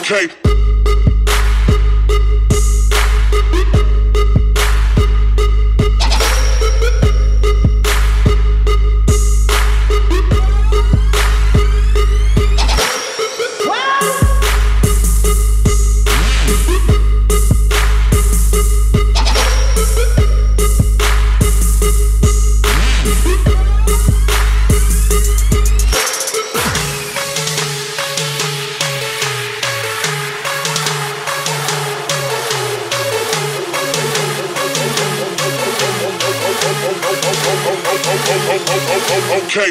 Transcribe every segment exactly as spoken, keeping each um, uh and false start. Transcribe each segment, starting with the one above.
Okay. Okay.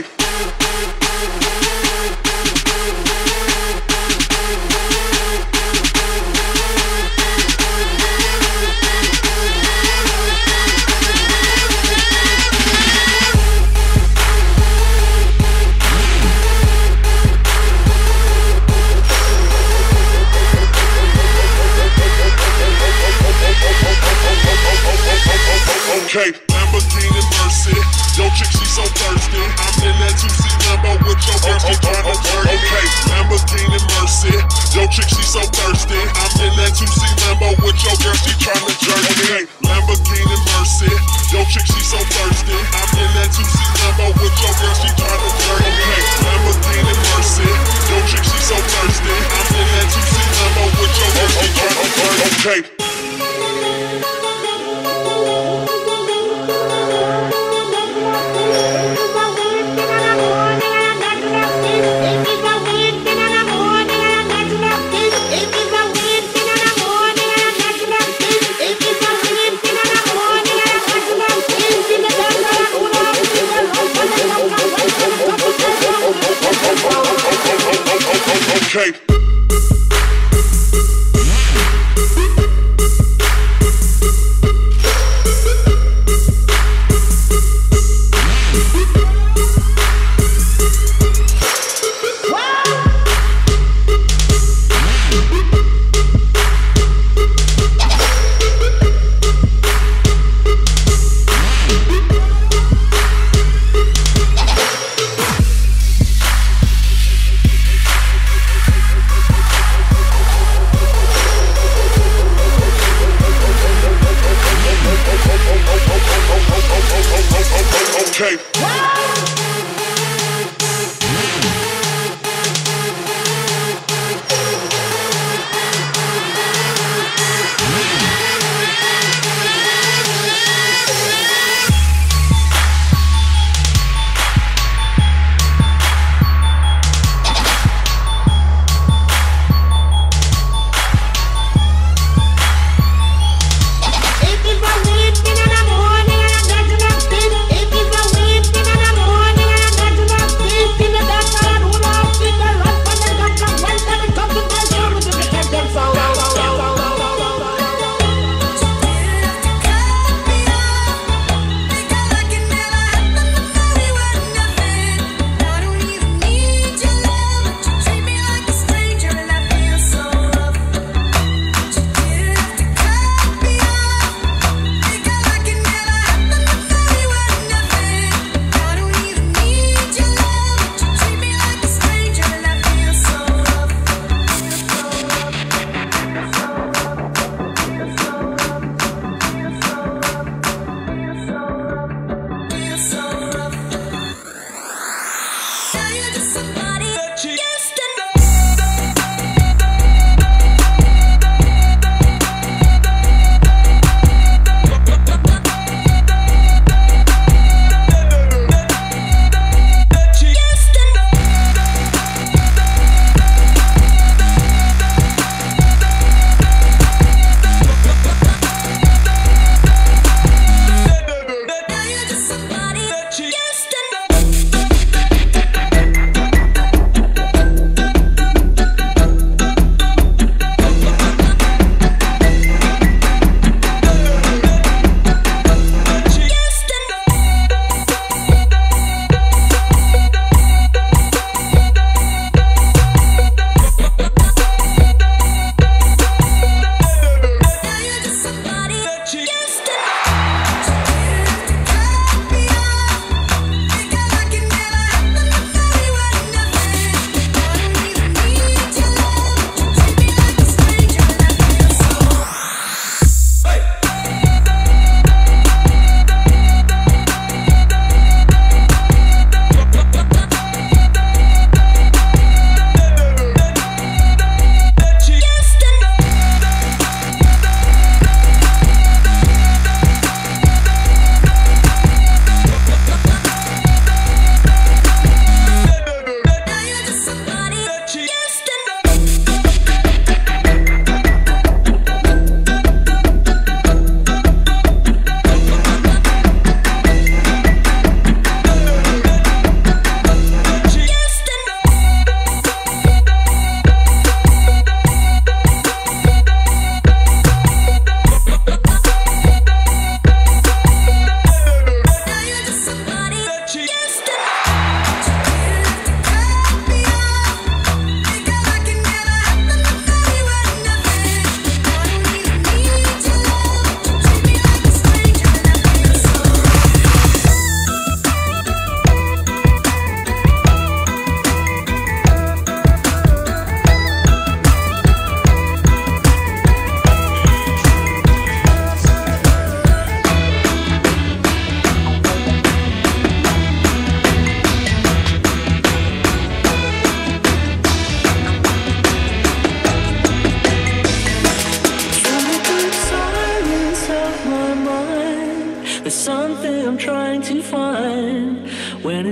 Okay. Lamborghini Mercy, yo chick she so thirsty. I'm in that two C Lambo with your girl, she tryna jerk. Okay. Lamborghini Mercy, yo chick she so thirsty. I'm in that two C Lambo with your girl, she tryna jerk. Okay. Lamborghini Mercy, yo chick she so thirsty. I'm in that two C Lambo with your girl, she tryna jerk. Okay. Lamborghini Mercy, yo chick she so thirsty. I'm in that two C Lambo with your girl, she tryna jerk. Okay. Okay.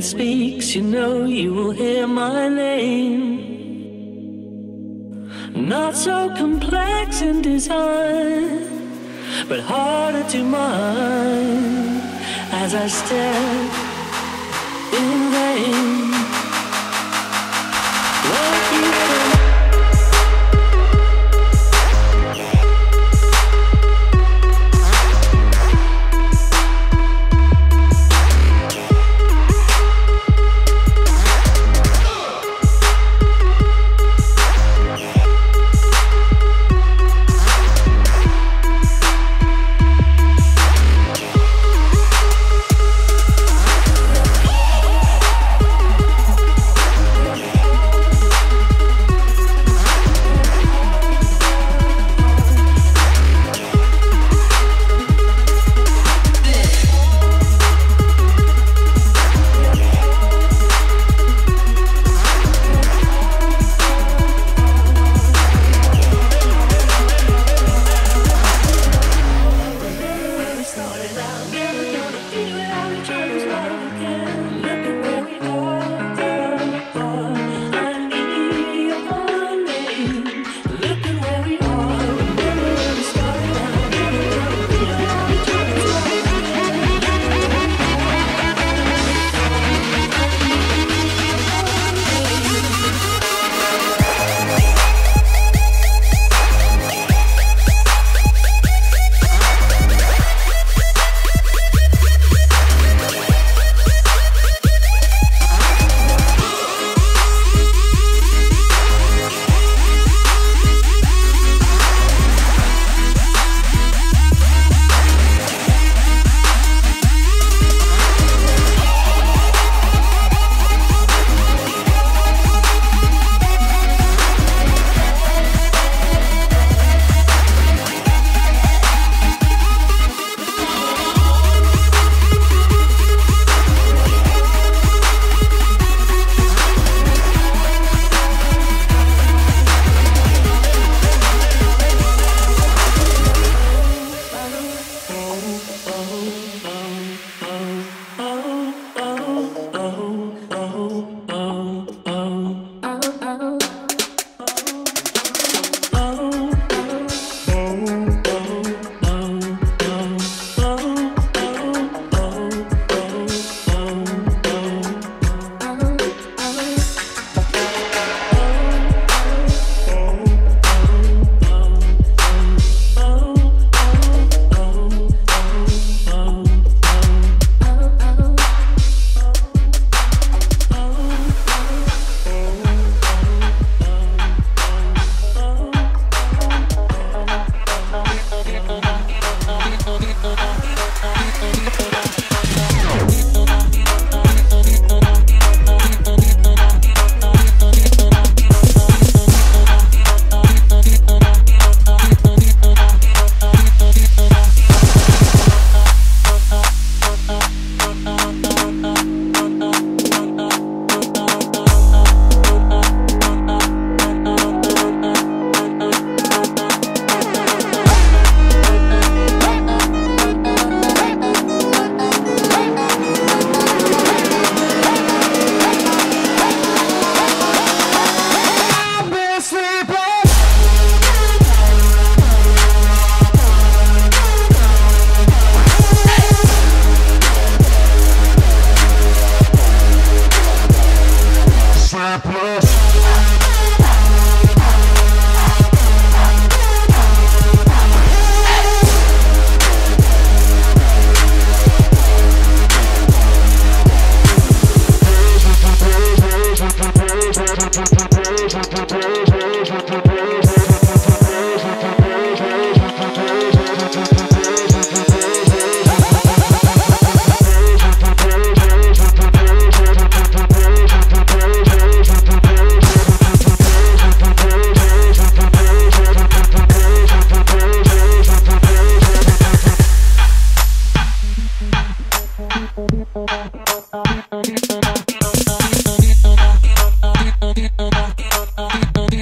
it speaks, you know you will hear my name. Not so complex in design, but harder to mine as I stare in vain. Like you can Thank you.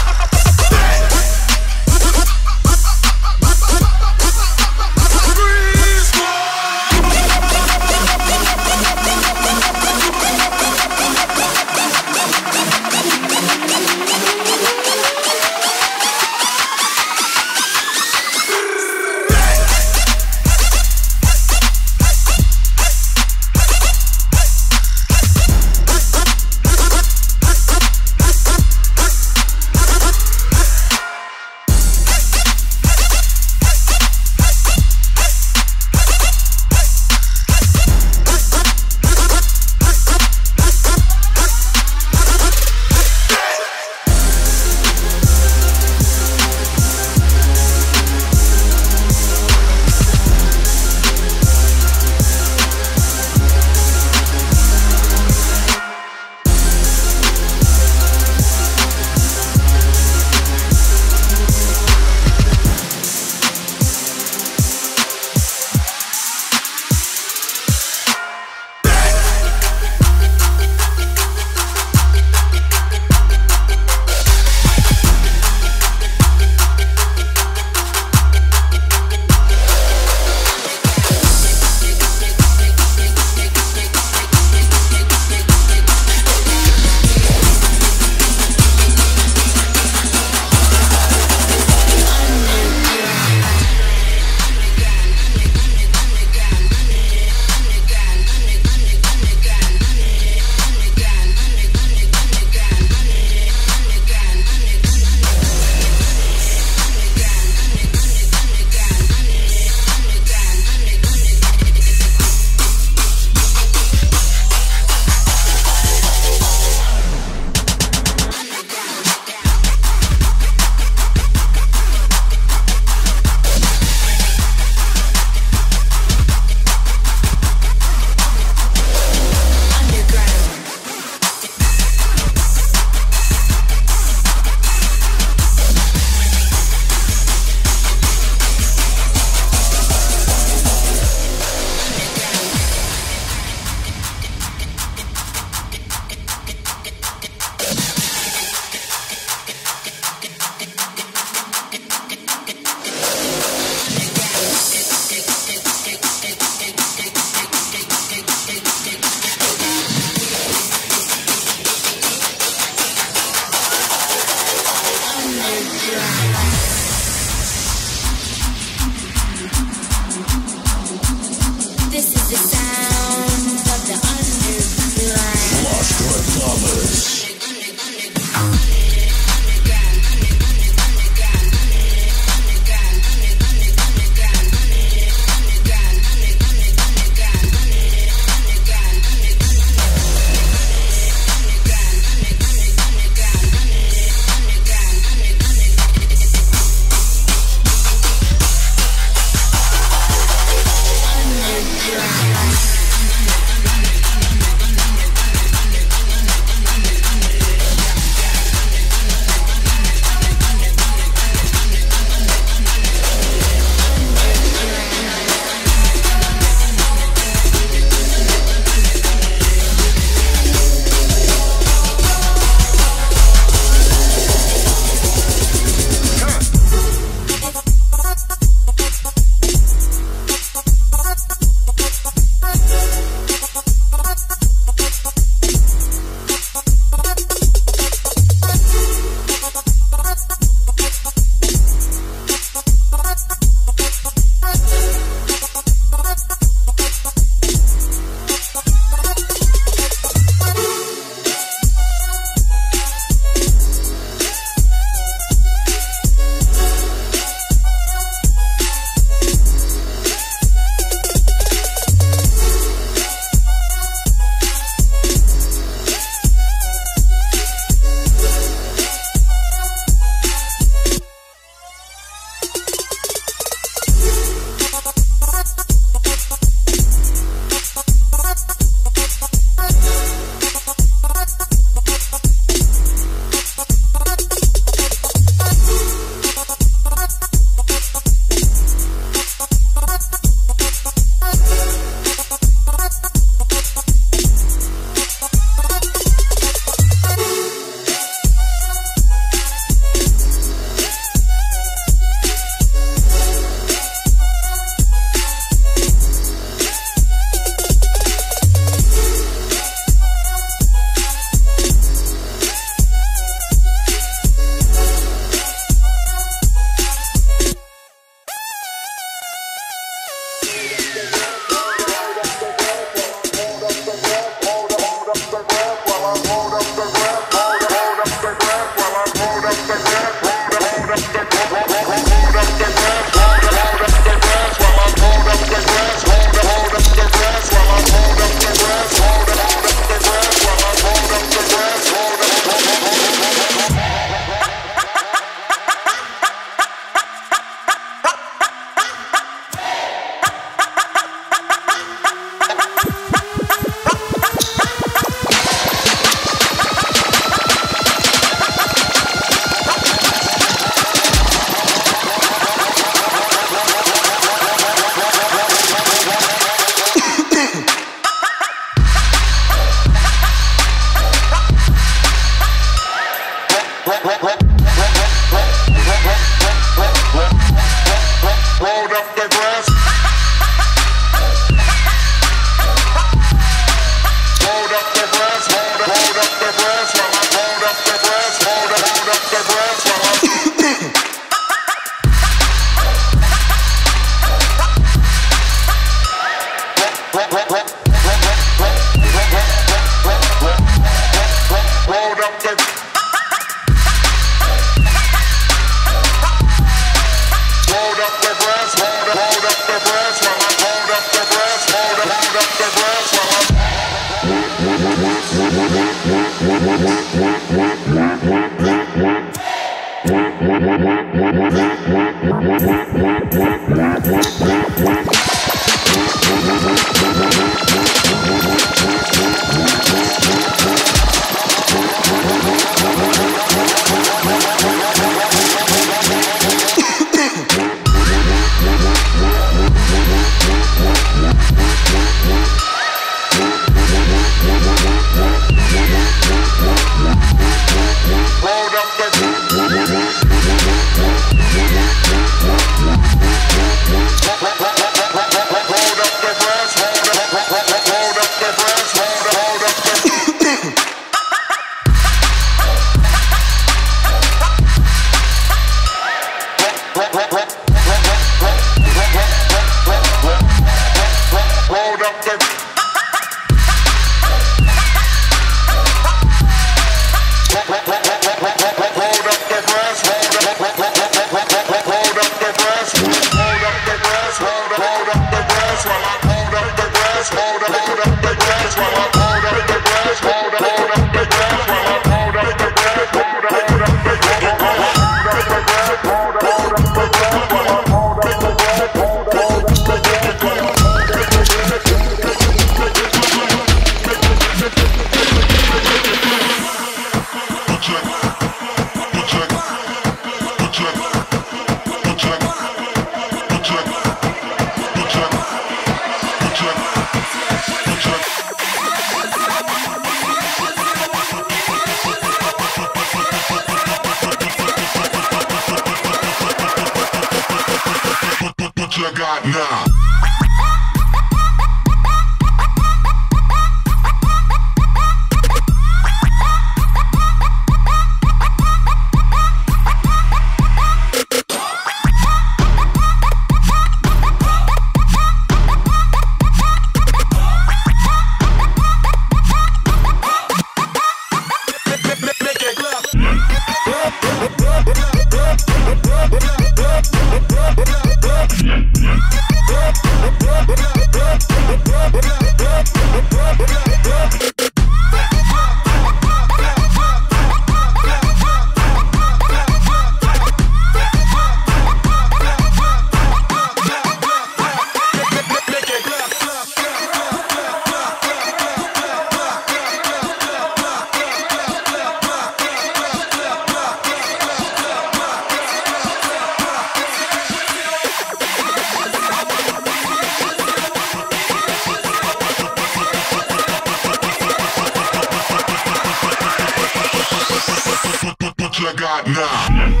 I got now.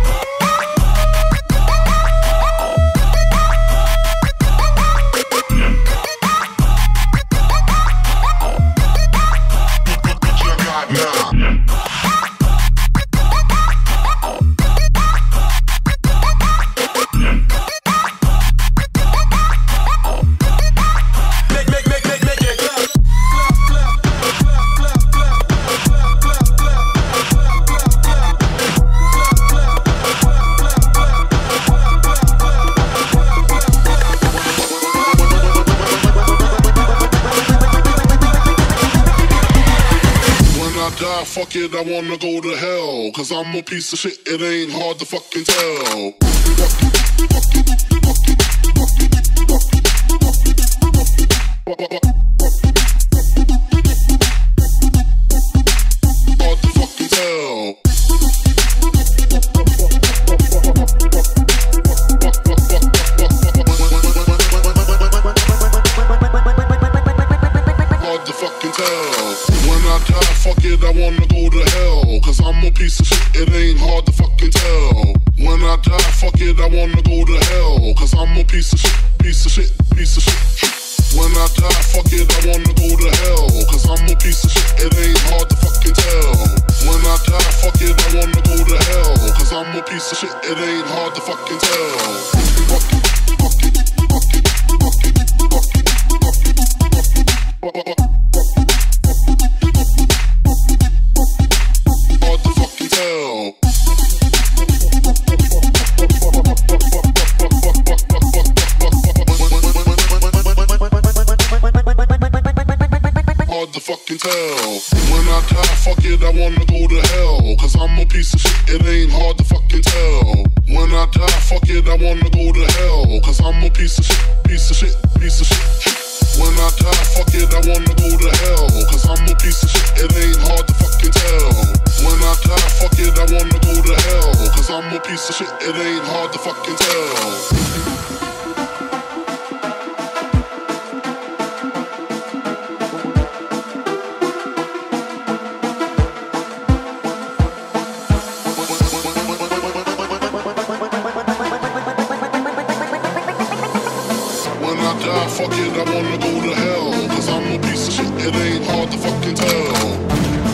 Fuck it, I wanna go to hell. Cause I'm a piece of shit, it ain't hard to fucking tell. Hard to fucking tell. Hard to fucking tell. When I die, fuck it, I wanna go to hell. Cause I'm a piece of shit, it ain't hard to fucking tell. When I die, fuck it, I wanna go to hell. Cause I'm a piece of shit, piece of shit, piece of shit. When I die, fuck it, I wanna go to hell. Cause I'm a piece of shit, it ain't hard to fucking tell. When I die, fuck it, I wanna go to hell. Cause I'm a piece of shit, it ain't hard to fucking tell. Fuck it, fuck it, fuck it, fuck it, fuck it, fuck it, fuck it, fuck it. Hard to fucking tell. Hard to fucking tell. When I die, fuck it, I wanna go to hell. Cause I'm a piece of shit, it ain't hard to fucking tell. When I die, fuck it, I wanna go I'm a piece of shit, piece of shit, piece of shit. When I die, fuck it, I wanna go to hell. Cause I'm a piece of shit, it ain't hard to fucking tell. When I die, fuck it, I wanna go to hell. Cause I'm a piece of shit, it ain't hard to fucking tell. Fuck it, I wanna go to hell. Cause I'm a piece of shit, it ain't hard to fucking tell.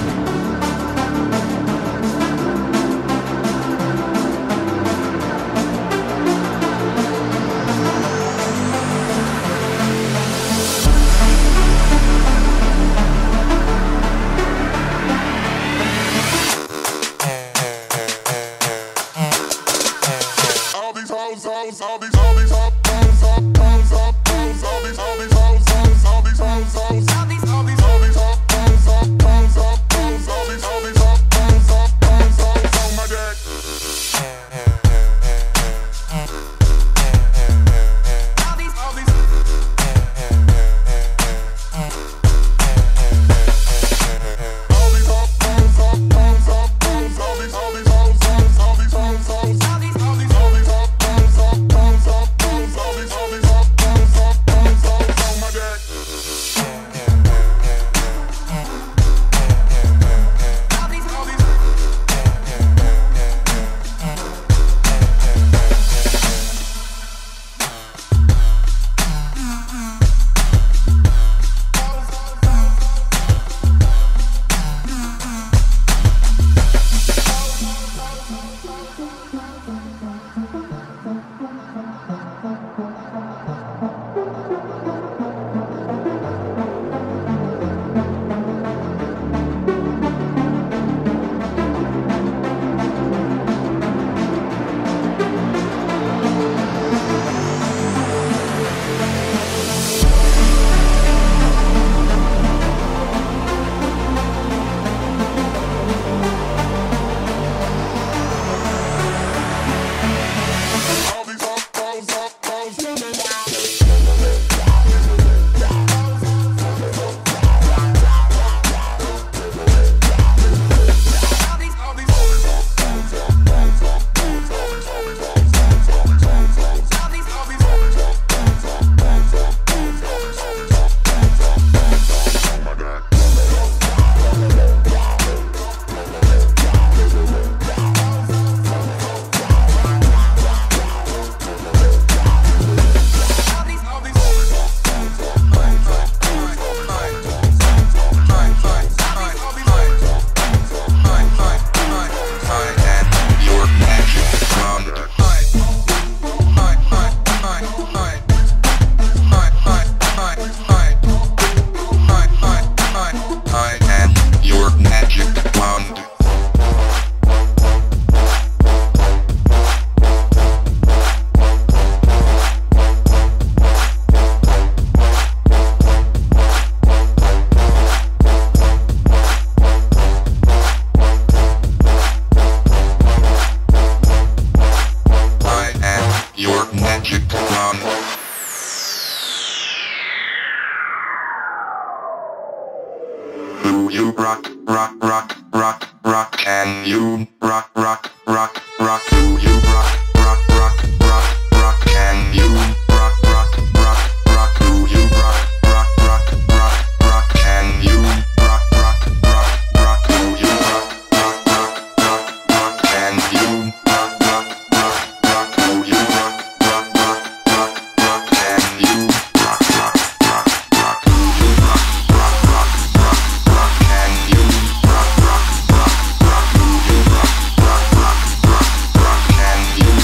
All these hoes, hoes, all these, all these hoes, hoes, hoes, hoes. All these, all these hoes, hoes, all these hoes, hoes, all these, all these, all these hoes, hoes, hoes, hoes, all these, all these hoes, hoes, hoes, hoes, on my dick. All these, all these, all these hoes, hoes, hoes, hoes, all these, all these hoes, hoes, all these hoes, hoes, all these, all these, all these hoes, hoes, hoes, hoes, all these, all these hoes. You rock, rock, rock, rock, rock. Can you rock, rock, rock, rock? Do you rock, rock, rock, rock, rock? Can you rock, rock, rock, rock? Do you rock, rock, rock, rock, rock? Can you rock, rock, rock, rock? Do you rock, rock, rock, rock, rock? Can you rock, rock, rock, rock? Do you rock, rock, rock, rock, rock? Can you rock, rock, rock, rock? Do you rock, rock, rock, rock, rock? Can you rock, rock, rock, rock? Do you rock, rock, rock, rock, rock? Can you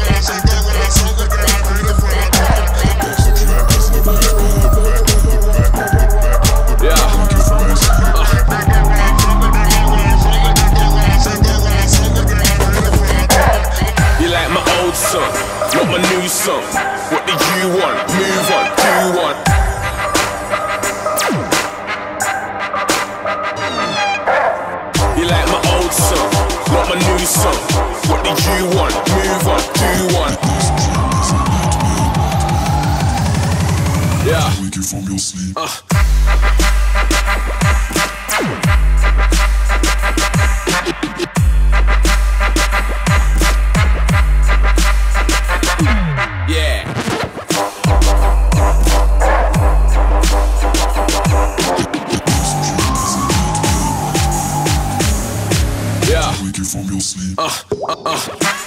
Not my new song. What did you want? Move on, do one. You like my old song, not my new song. What did you want? Move on, do one. Yeah. Wake you from your sleep. Uh. Wake you from your sleep. Uh, uh, uh.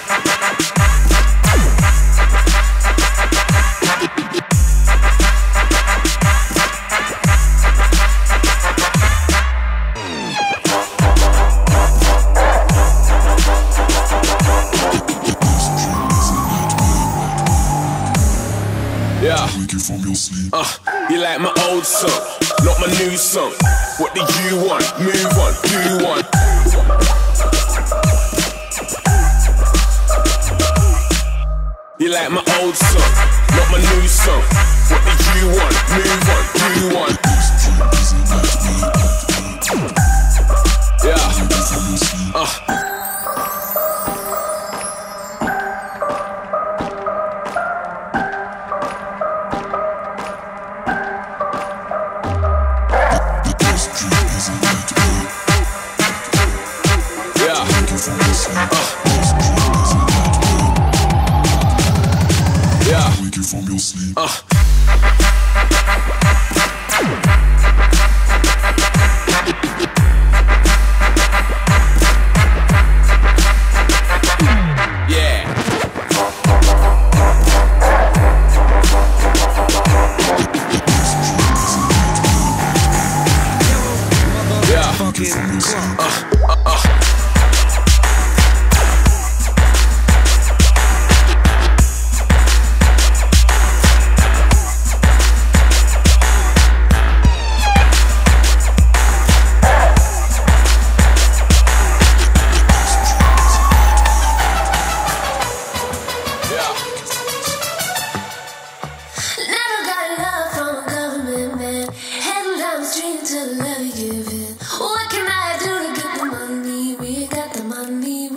Yeah. Wake you from your sleep. Uh, you like my old song, not my new song. What did you want? Move on, do one. You like my old song, not my new song. What did you want? Move on, do one. Yeah. Uh. Yeah. Wake you from your sleep. Uh. Yeah. Yeah. Uh, uh, uh. What can I do to get the money? We got the money.